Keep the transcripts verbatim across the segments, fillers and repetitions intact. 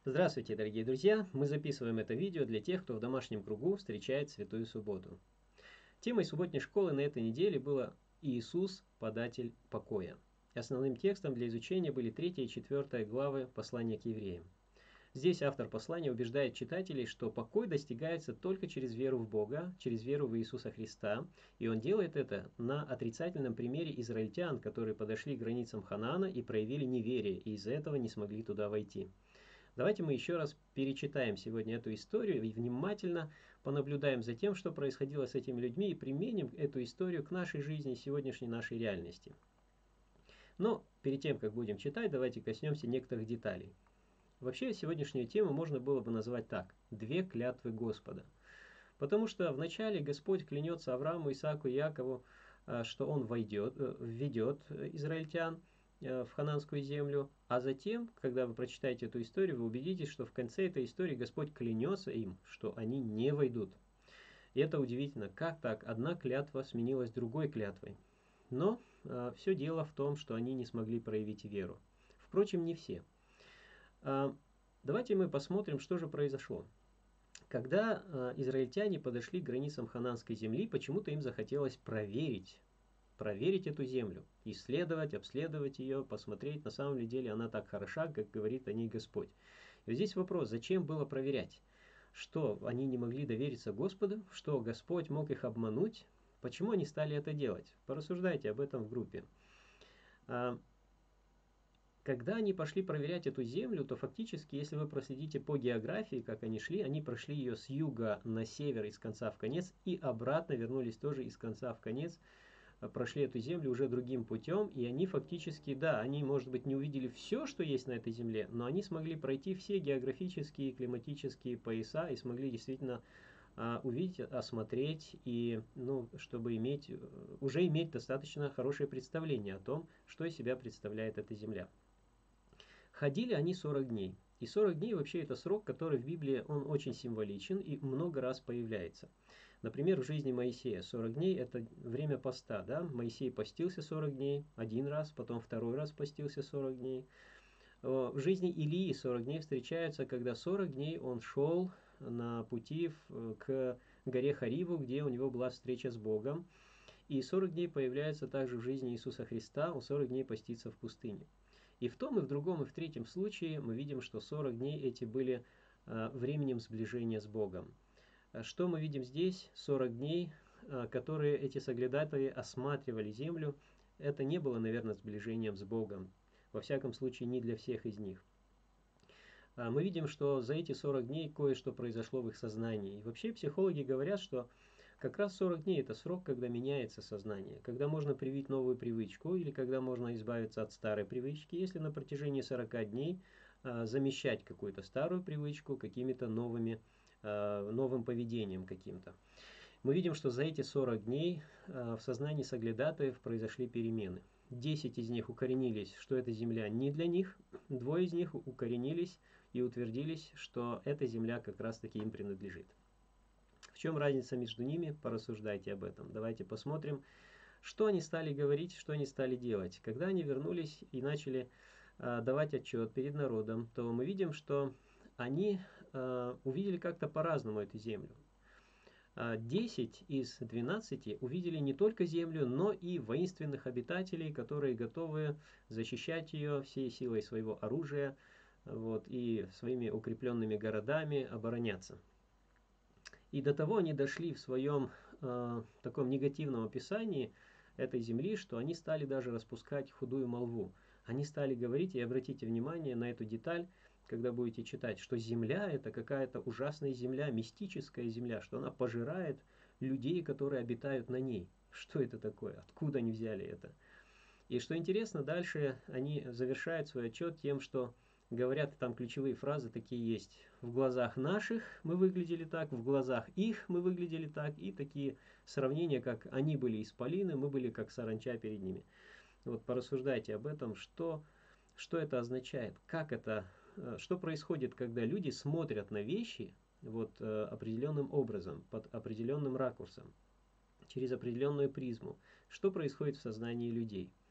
Здравствуйте, дорогие друзья! Мы записываем это видео для тех, кто в домашнем кругу встречает Святую Субботу. Темой субботней школы на этой неделе было «Иисус, податель покоя». Основным текстом для изучения были третья и четвёртая главы послания к евреям. Здесь автор послания убеждает читателей, что покой достигается только через веру в Бога, через веру в Иисуса Христа, и он делает это на отрицательном примере израильтян, которые подошли к границам Ханаана и проявили неверие, и из-за этого не смогли туда войти. Давайте мы еще раз перечитаем сегодня эту историю и внимательно понаблюдаем за тем, что происходило с этими людьми, и применим эту историю к нашей жизни, сегодняшней нашей реальности. Но перед тем, как будем читать, давайте коснемся некоторых деталей. Вообще, сегодняшнюю тему можно было бы назвать так: «Две клятвы Господа». Потому что вначале Господь клянется Аврааму, Исааку и Якову, что Он войдет, введет израильтян в хананскую землю, а затем, когда вы прочитаете эту историю, вы убедитесь, что в конце этой истории Господь клянется им, что они не войдут. И это удивительно, как так одна клятва сменилась другой клятвой. Но э, все дело в том, что они не смогли проявить веру. Впрочем, не все. Э, давайте мы посмотрим, что же произошло. Когда э, израильтяне подошли к границам хананской земли, почему-то им захотелось проверить, проверить эту землю, исследовать, обследовать ее, посмотреть, на самом ли деле она так хороша, как говорит о ней Господь. И вот здесь вопрос, зачем было проверять? Что, они не могли довериться Господу? Что, Господь мог их обмануть? Почему они стали это делать? Порассуждайте об этом в группе. Когда они пошли проверять эту землю, то фактически, если вы проследите по географии, как они шли, они прошли ее с юга на север из конца в конец и обратно вернулись тоже из конца в конец, прошли эту землю уже другим путем, и они фактически, да, они, может быть, не увидели все, что есть на этой земле, но они смогли пройти все географические и климатические пояса и смогли действительно а, увидеть, осмотреть, и, ну, чтобы иметь, уже иметь достаточно хорошее представление о том, что из себя представляет эта земля. Ходили они сорок дней. И сорок дней вообще это срок, который в Библии, он очень символичен и много раз появляется. Например, в жизни Моисея сорок дней это время поста. Да? Моисей постился сорок дней один раз, потом второй раз постился сорок дней. В жизни Илии сорок дней встречаются, когда сорок дней он шел на пути к горе Хариву, где у него была встреча с Богом. И сорок дней появляется также в жизни Иисуса Христа, он сорок дней постится в пустыне. И в том, и в другом, и в третьем случае мы видим, что сорок дней эти были э, временем сближения с Богом. Что мы видим здесь? сорок дней, э, которые эти соглядатые осматривали землю, это не было, наверное, сближением с Богом. Во всяком случае, не для всех из них. А мы видим, что за эти сорок дней кое-что произошло в их сознании. И вообще психологи говорят, что как раз сорок дней это срок, когда меняется сознание, когда можно привить новую привычку или когда можно избавиться от старой привычки, если на протяжении сорока дней а, замещать какую-то старую привычку какими-то новыми, а, новым поведением каким-то. Мы видим, что за эти сорок дней а, в сознании соглядатаев произошли перемены. десять из них укоренились, что эта земля не для них, двое из них укоренились и утвердились, что эта земля как раз таки им принадлежит. В чем разница между ними? Порассуждайте об этом. Давайте посмотрим, что они стали говорить, что они стали делать. Когда они вернулись и начали э, давать отчет перед народом, то мы видим, что они э, увидели как-то по-разному эту землю. десять из двенадцати увидели не только землю, но и воинственных обитателей, которые готовы защищать ее всей силой своего оружия, вот, и своими укрепленными городами обороняться. И до того они дошли в своем э, таком негативном описании этой земли, что они стали даже распускать худую молву. Они стали говорить, и обратите внимание на эту деталь, когда будете читать, что земля это какая-то ужасная земля, мистическая земля, что она пожирает людей, которые обитают на ней. Что это такое? Откуда они взяли это? И что интересно, дальше они завершают свой отчет тем, что говорят, там ключевые фразы такие есть. В глазах наших мы выглядели так, в глазах их мы выглядели так. И такие сравнения, как они были исполины, мы были как саранча перед ними. Вот порассуждайте об этом, что, что это означает, как это, что происходит, когда люди смотрят на вещи вот, определенным образом, под определенным ракурсом, через определенную призму. Что происходит в сознании людей.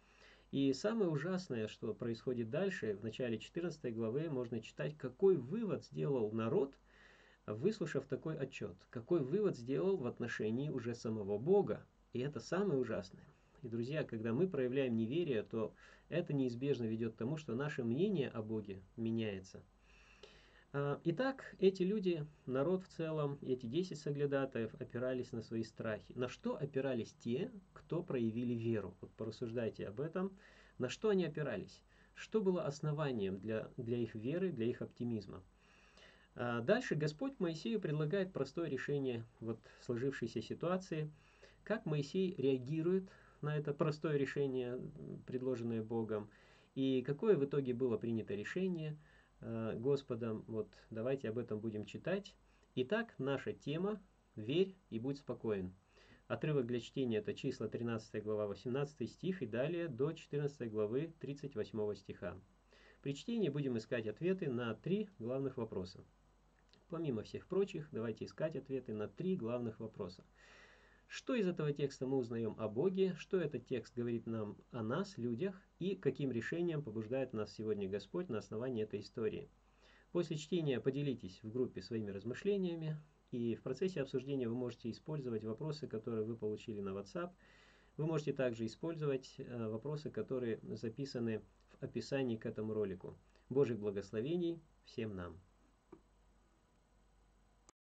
И самое ужасное, что происходит дальше, в начале четырнадцатой главы можно читать, какой вывод сделал народ, выслушав такой отчет. Какой вывод сделал в отношении уже самого Бога. И это самое ужасное. И, друзья, когда мы проявляем неверие, то это неизбежно ведет к тому, что наше мнение о Боге меняется. Итак, эти люди, народ в целом, эти десять соглядатаев опирались на свои страхи. На что опирались те, кто проявили веру? Вот порассуждайте об этом. На что они опирались? Что было основанием для, для их веры, для их оптимизма? Дальше Господь Моисею предлагает простое решение вот сложившейся ситуации. Как Моисей реагирует на это простое решение, предложенное Богом, и какое в итоге было принято решение Господом. Вот давайте об этом будем читать. Итак, наша тема «Верь и будь спокоен». Отрывок для чтения — это числа тринадцатая глава, восемнадцатый стих и далее до четырнадцатой главы, тридцать восьмого стиха. При чтении будем искать ответы на три главных вопроса. Помимо всех прочих, давайте искать ответы на три главных вопроса. Что из этого текста мы узнаем о Боге, что этот текст говорит нам о нас, людях, и каким решением побуждает нас сегодня Господь на основании этой истории. После чтения поделитесь в группе своими размышлениями, и в процессе обсуждения вы можете использовать вопросы, которые вы получили на WhatsApp. Вы можете также использовать вопросы, которые записаны в описании к этому ролику. Божьих благословений всем нам!